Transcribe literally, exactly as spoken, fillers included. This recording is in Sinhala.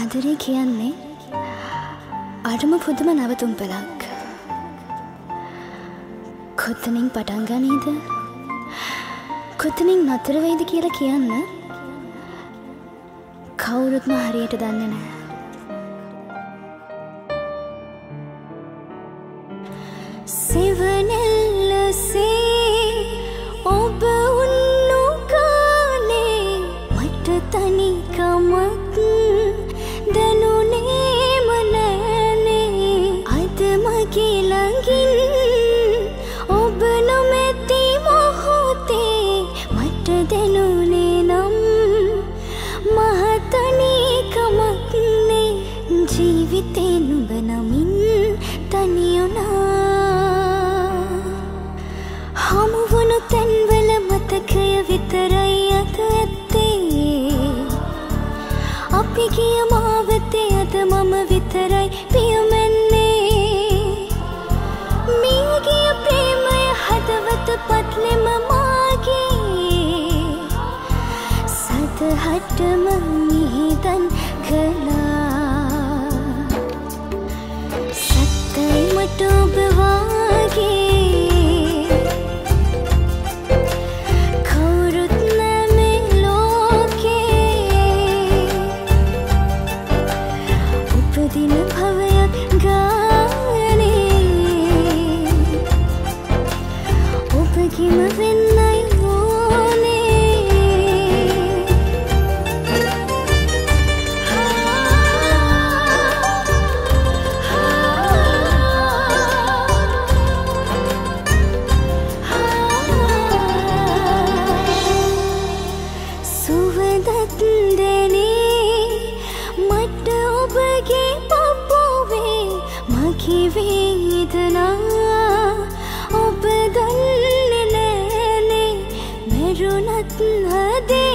ආදරේ කියන්නේ අරම පුදුම නවතුම්පලක්. කොතනින් පටන් ගනීද? කොතනින් නතර වෙයිද කියලා කියන්න කවුරුත්ම හරියට දන්නේ නැහැ. සෙවණැල්ලසේ ඔබ උන්නු කාලේ මට තනිකමක් දැනුනේම නෑනේ. අද මගේ ළඟින් ඔබ නොමැති මොහොතේ මට දැනුනේ නම් මහ තනිකමක් නේ. ජීවිතේ නුඹ නමින් තනි වුණා. හමුවුණු තැන්වල මතකය විතරයි අද ඇත්තේ. අපි ගිය මාවතේ අද මම විතරයි පියමැන්නේ. මිය ගිය ප්‍රේමය හදවත පත්ලෙම මාගේ. සදහටම නිහිතන් කළා. සත්තයි මට ඔබ වාගේ දින භවයක් ගානේ ඔබගේම වෙන්නයි ඕනේ. සුවඳත් දැනේ මට ඔබගේ මගේ වේදනා ඔබ දන්නේ නෑනේ. මෙරුණත් හදේ